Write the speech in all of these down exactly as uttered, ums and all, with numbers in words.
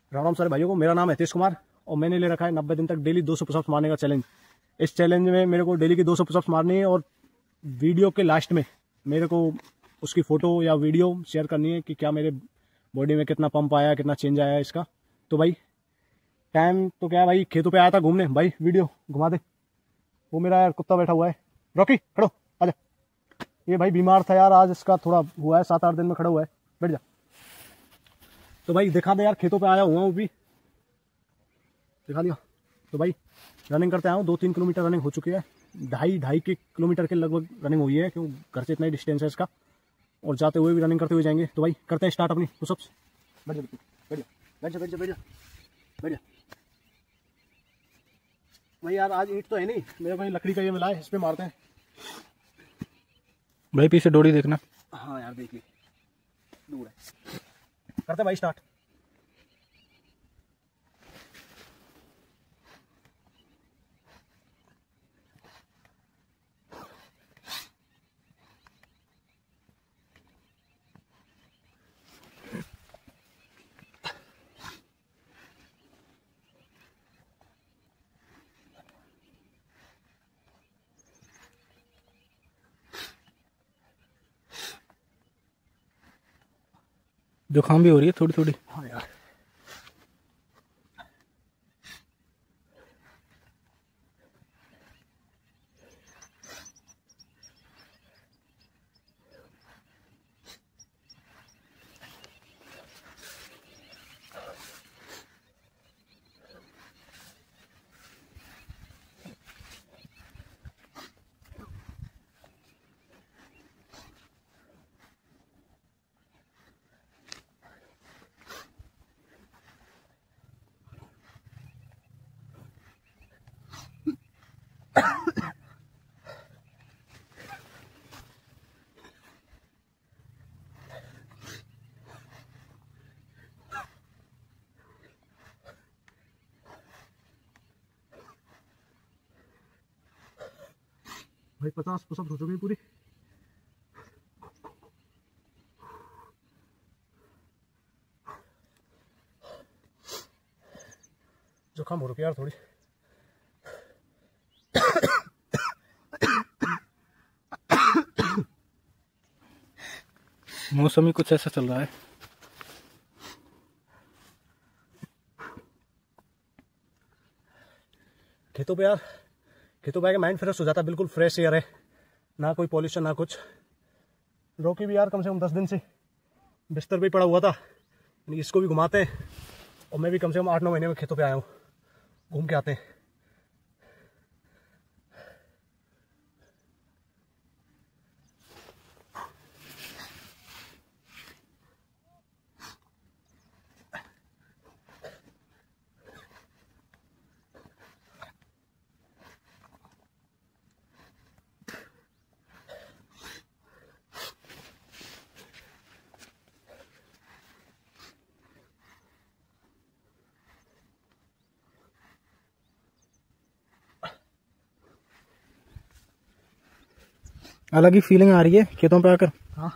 राम राम सारे भाइयों को। मेरा नाम है हितेश कुमार और मैंने ले रखा है नब्बे दिन तक डेली दो सौ पुशअप्स मारने का चैलेंज। इस चैलेंज में मेरे को डेली की दो सौ पुशअप्स मारनी है और वीडियो के लास्ट में मेरे को उसकी फोटो या वीडियो शेयर करनी है कि क्या मेरे बॉडी में कितना पंप आया, कितना चेंज आया इसका। तो भाई टाइम तो क्या है भाई, खेतों पे आया था घूमने। भाई वीडियो घुमा दे। वो मेरा यार कुत्ता बैठा हुआ है, रॉकी खड़ो आजा। ये भाई बीमार था यार, आज इसका थोड़ा हुआ है, सात आठ दिन में खड़ा हुआ है, बैठ जा। तो भाई दिखा दे यार, खेतों पे आया हुआ हूँ, भी दिखा दिया। तो भाई रनिंग करते आया हूँ, दो तीन किलोमीटर रनिंग हो चुकी है, ढाई ढाई के किलोमीटर के लगभग रनिंग हुई है, क्यों घर से इतना ही डिस्टेंस है इसका, और जाते हुए भी रनिंग करते हुए जाएंगे। तो भाई करते हैं स्टार्ट अपनी पुशअप्स। बैठ जा बैठ जा बैठ जा बैठ जा बैठ जा बैठ जा। भाई यार आज ईंट तो है नहीं मेरे भाई, लकड़ी का ये मिला है, इस पे मारते हैं। भाई पीछे डोरी देखना। हाँ यार देखिए दूर है। करते भाई स्टार्ट। जुकाम भी हो रही है थोड़ी थोड़ी। हाँ यार भाई पचास पुशअप्स हो चुकी है पूरी। जुकाम हो रही यार थोड़ी। मौसम ही कुछ ऐसा चल रहा है। खेतों पे यार, खेतों पे आके माइंड फ्रेश हो जाता है, बिल्कुल फ्रेश एयर है, ना कोई पॉल्यूशन ना कुछ। रॉकी भी यार कम से कम दस दिन से बिस्तर पे ही पड़ा हुआ था, इसको भी घुमाते हैं। और मैं भी कम से कम आठ नौ महीने में खेतों पे आया हूँ, घूम के आते हैं। अलग ही फीलिंग आ रही है खेतों पे आकर। हाँ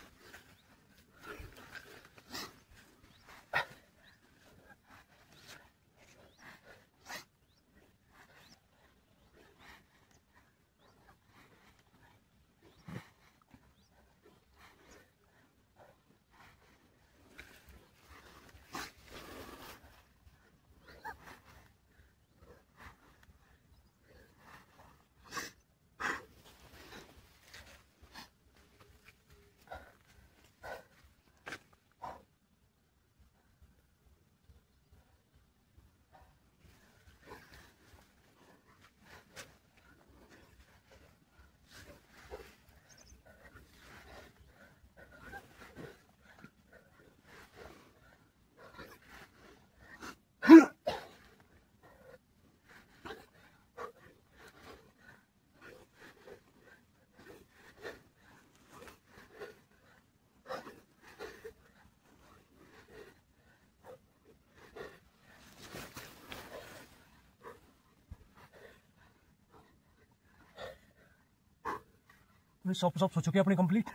सौ पुशअप्स हो चुकी है अपनी कंप्लीट।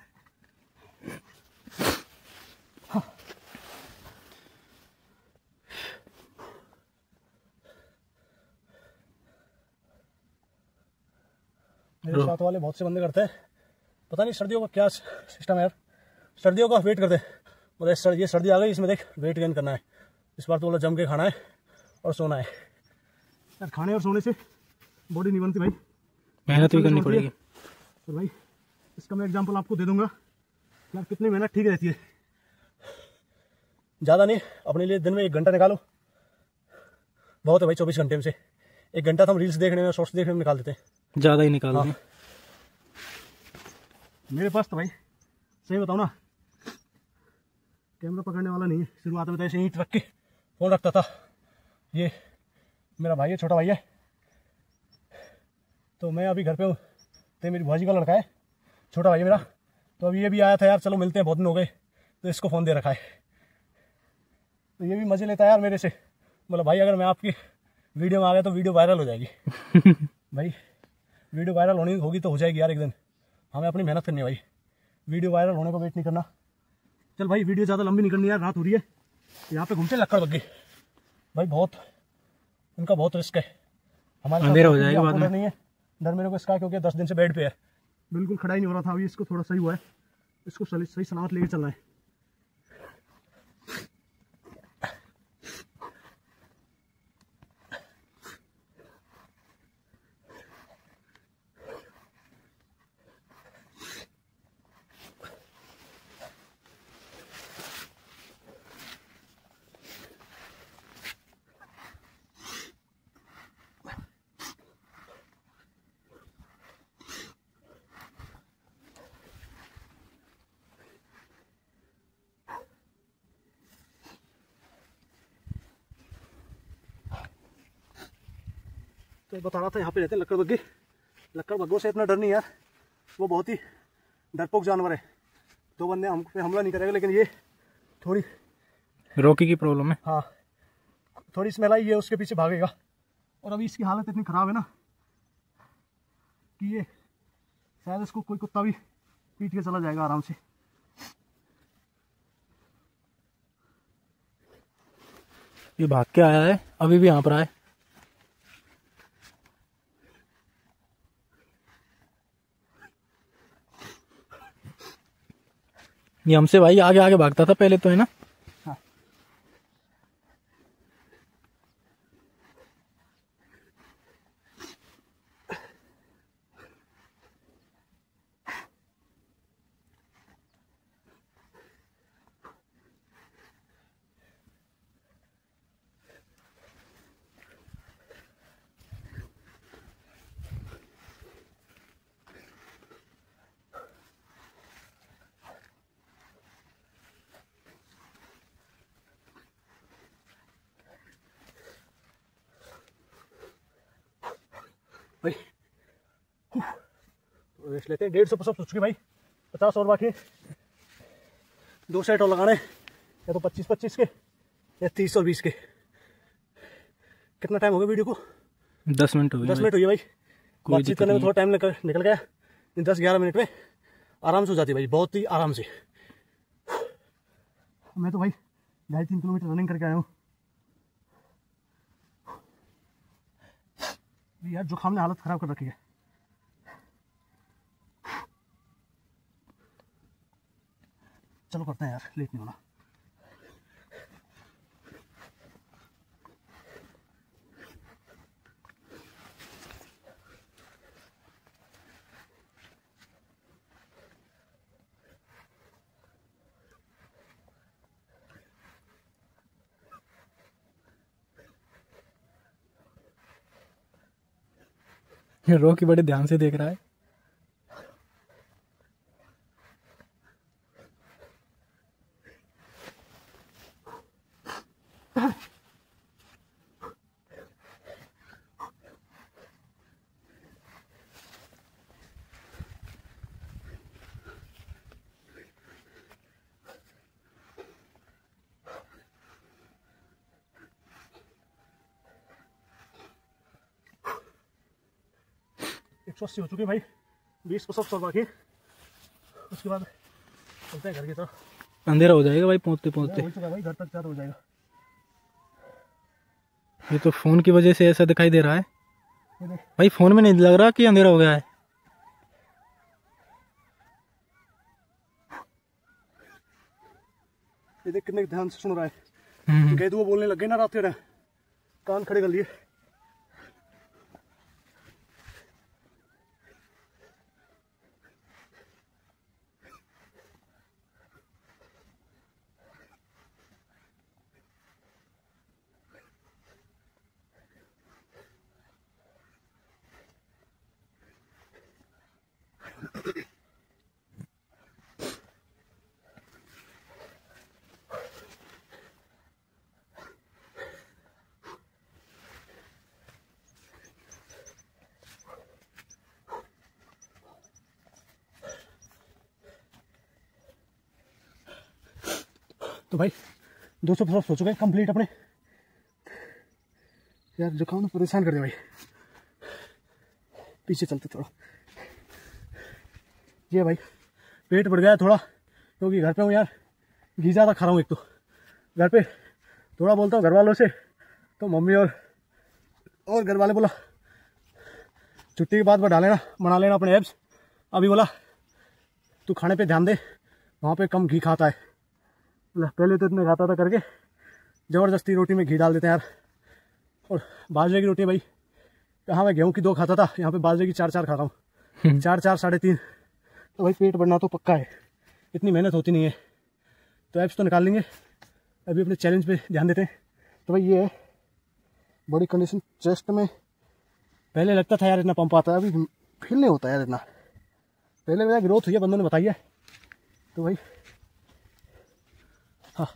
मेरे साथ वाले बहुत से बंदे करते हैं, पता नहीं सर्दियों का क्या सिस्टम है यार। सर्दियों का वेट करते हैं, बोले सर ये सर्दी आ गई, इसमें देख वेट गेन करना है, इस बार तो बोला जम के खाना है और सोना है यार। खाने और सोने से बॉडी नहीं बनती भाई, मेहनत भी करनी पड़ेगी। तो भाई इसका मैं एग्जांपल आपको दे दूंगा यार, कितनी मेहनत ठीक रहती है। ज़्यादा नहीं, अपने लिए दिन में एक घंटा निकालो, बहुत है भाई। चौबीस घंटे में से एक घंटा तो हम रील्स देखने में, शॉर्ट्स देखने में निकाल देते हैं, ज़्यादा ही निकाल दें। मेरे पास तो भाई सही बताऊँ ना, कैमरा पकड़ने वाला नहीं है। शुरुआत में तो ऐसे ईंट रख के फोन रखता था। ये मेरा भाई है, छोटा भाई है, तो मैं अभी घर पे हूँ, तो मेरी भाजी का लड़का है, छोटा भाई है मेरा। तो अभी ये भी आया था यार, चलो मिलते हैं, बहुत दिन हो गए, तो इसको फ़ोन दे रखा है। तो ये भी मज़े लेता है यार मेरे से। बोला भाई अगर मैं आपकी वीडियो में आ गया तो वीडियो वायरल हो जाएगी। भाई वीडियो वायरल होनी होगी तो हो जाएगी यार एक दिन, हमें अपनी मेहनत करनी है भाई, वीडियो वायरल होने को वेट नहीं करना। चल भाई वीडियो ज़्यादा लंबी नहीं करनी यार, रात हो रही है। यहाँ पे घूमते लक्कड़ बग्गे भाई, बहुत उनका बहुत रिस्क है। हमारे अंधेरा हो जाएगा बाद में। नहीं है डर मेरे को इसका, क्योंकि दस दिन से बेड पे है, बिल्कुल खड़ा ही नहीं हो रहा था। अभी इसको थोड़ा सही हुआ है, इसको सही सही सलामत लेके चलना है। तो बता रहा था यहाँ पे रहते हैं लक्कड़ बग्गे। लक्कड़ बग्गों से इतना डर नहीं यार, वो बहुत ही डरपोक जानवर है। दो बंदे हम पे हमला नहीं करेगा, लेकिन ये थोड़ी रोकी की प्रॉब्लम है। हाँ थोड़ी स्मेल आई, ये उसके पीछे भागेगा। और अभी इसकी हालत इतनी ख़राब है ना कि ये शायद इसको कोई कुत्ता भी पीट के चला जाएगा आराम से। ये भाग के आया है, अभी भी यहाँ पर आए। ये हमसे भाई आगे आगे भागता था पहले तो, है ना। हाँ। भाई तो रेस्ट लेते हैं। डेढ़ सौ पुशअप्स हो चुके भाई, पचास और बाकी। दो सेट और लगाने, या तो पच्चीस पच्चीस के या तीस और बीस के। कितना टाइम हो गया वीडियो को? दस मिनट हो गए। दस मिनट हुई है भाई। बातचीत करने में थोड़ा टाइम निकल निकल गया, दस ग्यारह मिनट में आराम से हो जाती है भाई, बहुत ही आराम से। मैं तो भाई ढाई तीन किलोमीटर रनिंग करके आया हूँ यार, जुकाम ने हालत खराब कर रखी है। चलो करते हैं यार, लेट नहीं होना। रॉकी बड़े ध्यान से देख रहा है। एक सौ अस्सी हो चुके भाई, बीस पुशअप्स और बाकी। उसके बाद चलते हैं घर की तरफ। अंधेरा हो जाएगा भाई पहुंचते पहुंचते। हो चुका भाई, घर तक चार हो जाएगा। ये तो फोन की वजह से ऐसा दिखाई दे रहा है ये देख भाई, फोन में नहीं लग रहा कि अंधेरा हो गया है। ये देख कितने ध्यान से सुन रहा है। गए तो वो बोलने लग गए ना रात के, कान खड़े कर लिए। तो भाई दो सौ पुशअप्स हो चुके हैं कंप्लीट अपने। यार जुकाम ने परेशान कर दिया भाई। पीछे चलते थोड़ा। ये भाई पेट बढ़ गया थोड़ा, क्योंकि घर पे हूँ यार, घी ज़्यादा खा रहा हूँ। एक तो घर पे थोड़ा बोलता हूँ घर वालों से, तो मम्मी और और घर वाले बोला छुट्टी के बाद बढ़ा लेना बना लेना अपने एब्स। अभी बोला तू खाने पे ध्यान दे, वहाँ पे कम घी खाता है। पहले तो इतने खाता था करके ज़बरदस्ती रोटी में घी डाल देते हैं यार। और बाजरे की रोटी भाई कहाँ, मैं गेहूँ की दो खाता था, यहाँ पे बाजरे की चार चार खा रहा हूँ। चार चार साढ़े तीन। तो भाई पेट बढ़ना तो पक्का है, इतनी मेहनत होती नहीं है। तो एब्स तो निकाल लेंगे, अभी अपने चैलेंज पे ध्यान देते हैं। तो भाई ये है बॉडी कंडीशन। चेस्ट में पहले लगता था यार इतना पंप आता है, अभी फील नहीं होता यार इतना। पहले मेरा ग्रोथ हुई है, बंदों ने बताई है। तो भाई हाँ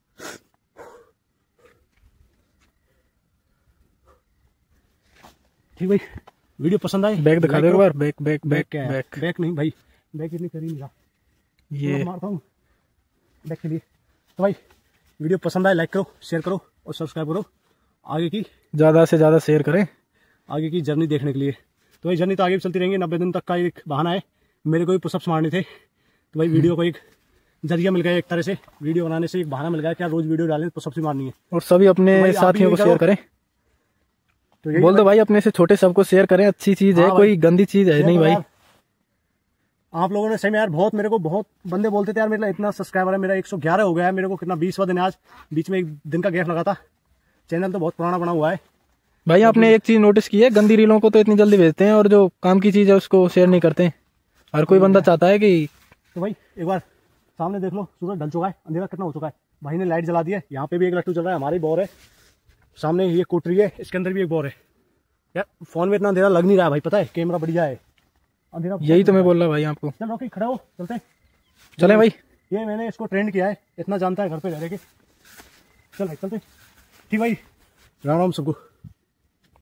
ठीक भाई, वीडियो पसंद आई बैक दिखा दो एक बार। बैक बैक बैक क्या है? बैक बैक नहीं भाई, बैक इतनी करी नहीं रहा, ये मारता हूँ बैक के लिए। तो भाई वीडियो पसंद आए लाइक करो, शेयर करो और सब्सक्राइब करो आगे की ज़्यादा से ज़्यादा शेयर करें आगे की जर्नी देखने के लिए। तो भाई जर्नी तो आगे भी चलती रहेंगी। नब्बे दिन तक का एक बहाना है, मेरे को भी पुशअप्स मारने थे। तो भाई वीडियो को एक जरिया मिल गया, एक तरह से वीडियो बनाने से एक बहाना मिल गया, क्या रोज वीडियो डालें पुशअप्स ही मारनी है। और सभी अपने तो साथियों को शेयर करें। तो बोल दो भाई अपने से छोटे सबको शेयर करें, अच्छी चीज है। हाँ कोई गंदी चीज है नहीं भाई। आप लोगों ने सही में यार बहुत, मेरे को बहुत बंदे बोलते थे यार मेरा इतना सब्सक्राइबर है, मेरा एक सौ ग्यारह हो गया है, मेरे को कितना बीसवा दिन आज, बीच में एक दिन का गैप लगा था। चैनल तो बहुत पुराना बना हुआ है भाई। आपने एक चीज नोटिस की है, गंदी रीलों को तो इतनी जल्दी भेजते हैं और जो काम की चीज है उसको शेयर नहीं करते। हर कोई बंदा चाहता है कि तो भाई एक बार सामने देख लो, सूरज ढल चुका है, अंधेरा कितना हो चुका है। भाई ने लाइट जला दी है, यहाँ पे भी एक लट्टू चल रहा है, हमारी बोर है सामने, ये कोटरी है, इसके अंदर भी एक बोर है। यार फोन में इतना अंधेरा लग नहीं रहा भाई, पता है कैमरा बढ़िया है, अंधेरा यही तो मैं बोल रहा भाई आपको। चल रॉकी खड़ा हो, चलते हैं। चले भाई, ये मैंने इसको ट्रेंड किया है, इतना जानता है घर पे रह के। चल भाई चलते। ठीक भाई, राम राम सबको।